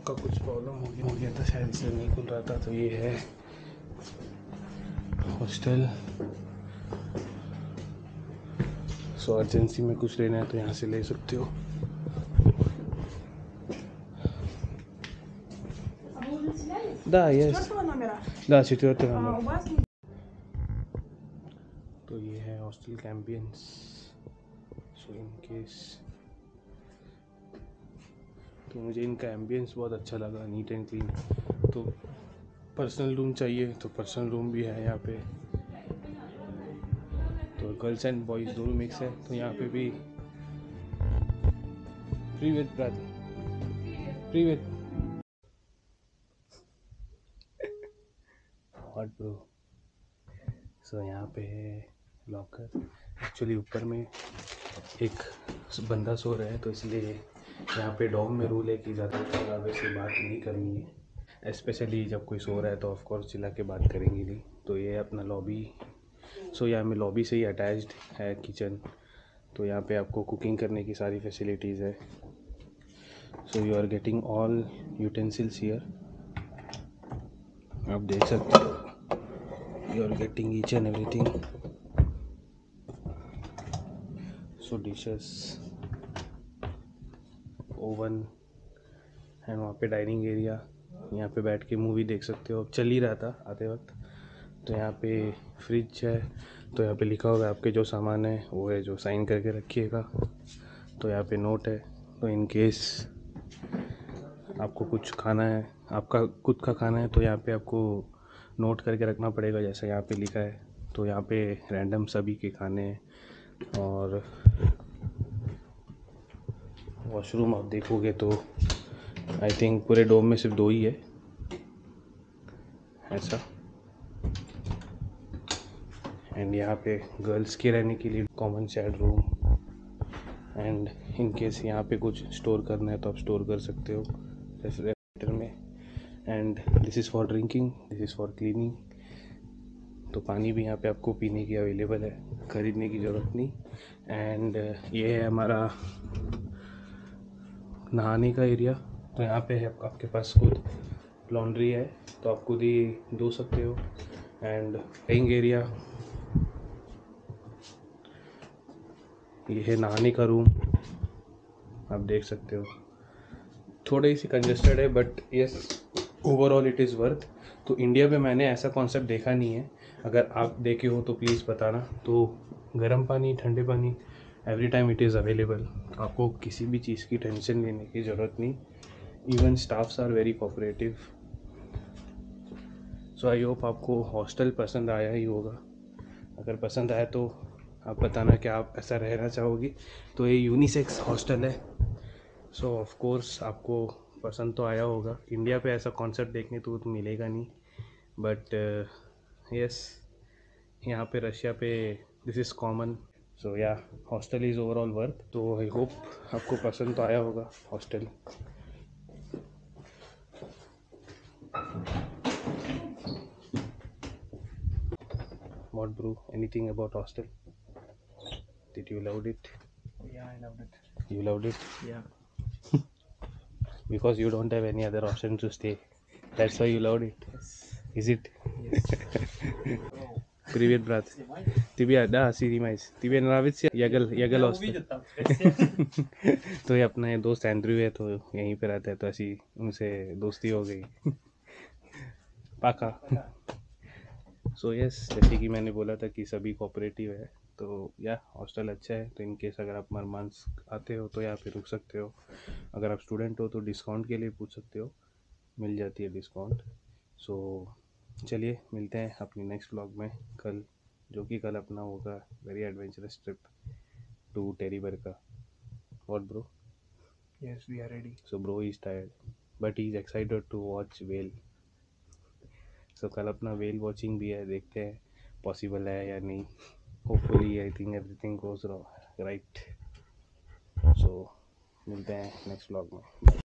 Lock का कुछ problem हो गया था शायद, इसलिए नहीं खुल रहा था। तो ये है हॉस्टल। सो अर्जेंसी में कुछ लेना है तो यहाँ से ले सकते हो। Da, yes. Da, четвертый номер. तो ये है हॉस्टल का एम्बियंस। सो इन केस तो मुझे इनका एम्बियंस बहुत अच्छा लगा, नीट एंड क्लीन। तो पर्सनल रूम चाहिए तो पर्सनल रूम भी है यहाँ पे। तो गर्ल्स एंड बॉयज़ दोनों मिक्स है। तो यहाँ पे भी प्रीवियत ब्रदर, प्रीवियत व्हाट ब्रो। सो यहाँ पे है लॉकर। एक्चुअली ऊपर में एक बंदा सो रहा है तो इसलिए यहाँ पे डॉर्म में रूल है कि ज़्यादा वैसे बात नहीं करनी है। स्पेशली जब कोई सो रहा है तो ऑफ कोर्स चिल्ला के बात करेंगे नहीं। तो ये अपना लॉबी। सो यहाँ में लॉबी से ही अटैच्ड है किचन। तो यहाँ पे आपको कुकिंग करने की सारी फैसिलिटीज़ है। So you are getting all utensils here. आप देख सकते हो, you are getting each and everything. So dishes, oven and वहाँ पे डाइनिंग एरिया। यहाँ पे बैठ के मूवी देख सकते हो। अब चल ही रहा था आते वक्त। तो यहाँ पे फ्रिज है। तो यहाँ पे लिखा होगा आपके जो सामान है वो है जो साइन करके रखिएगा। तो यहाँ पे नोट है। तो इन केस आपको कुछ खाना है, आपका खुद का खाना है, तो यहाँ पे आपको नोट करके रखना पड़ेगा जैसा यहाँ पे लिखा है। तो यहाँ पे रैंडम सभी के खाने हैं। और वॉशरूम आप देखोगे तो आई थिंक पूरे डोम में सिर्फ 2 ही है ऐसा। एंड यहाँ पे गर्ल्स के रहने के लिए common shared room. And in case यहाँ पे कुछ स्टोर करना है तो आप स्टोर कर सकते हो रेफ्रिजरेटर में। And this is for drinking, this is for cleaning. तो पानी भी यहाँ पे आपको पीने की अवेलेबल है, ख़रीदने की ज़रूरत नहीं। एंड ये है हमारा नहाने का एरिया। तो यहाँ पे है आपके पास खुद लॉन्ड्री है तो आप खुद ही धो सकते हो। एंड प्लेइंग एरिया, ये है नहाने का रूम, आप देख सकते हो। थोड़ी सी कंजेस्टेड है but yes, overall it is worth. तो इंडिया पे मैंने ऐसा कॉन्सेप्ट देखा नहीं है। अगर आप देखे हो तो प्लीज़ बताना। तो गर्म पानी, ठंडे पानी every time it is available. आपको किसी भी चीज़ की टेंशन लेने की ज़रूरत नहीं। Even staffs are very cooperative. So I hope आपको हॉस्टल पसंद आया ही होगा। अगर पसंद आया तो आप बताना कि आप ऐसा रहना चाहोगी। तो ये यूनिसेक्स हॉस्टल है। सो ऑफ कोर्स आपको पसंद तो आया होगा। इंडिया पे ऐसा कॉन्सेप्ट देखने तो मिलेगा नहीं। बट यस, यहाँ पे रशिया पे दिस इज़ कॉमन। सो या हॉस्टल इज़ ओवरऑल वर्थ। तो आई होप आपको पसंद तो आया होगा hostel. What bro? Anything about hostel? Did you loved it? Yeah, I loved it. You loved it Yeah. because you don't have any other option to stay. That's why you loved it. Yes. Is it? Yes. Привет, брат. Тебе, да, Сиримайс. Тебе нравится Ягал hostel? तो ये अपना ये दोस्त Andrew है तो यहीं पे रहता है तो ऐसी उनसे दोस्ती हो गई पाका। सो यस, जैसे कि मैंने बोला था कि सभी कोऑपरेटिव है। तो या हॉस्टल अच्छा है। तो इन केस अगर आप मरमांस आते हो तो यहाँ पे रुक सकते हो। अगर आप स्टूडेंट हो तो डिस्काउंट के लिए पूछ सकते हो, मिल जाती है डिस्काउंट। सो चलिए मिलते हैं अपनी नेक्स्ट व्लॉग में कल, जो कि कल अपना होगा very adventurous trip to Teriberka. What bro? Yes, we are ready. So bro is tired but he is excited to watch whale. सो कल अपना वेल वॉचिंग भी है, देखते हैं पॉसिबल है या नहीं। Hopefully I think everything goes right. So मिलते हैं नेक्स्ट व्लॉग में।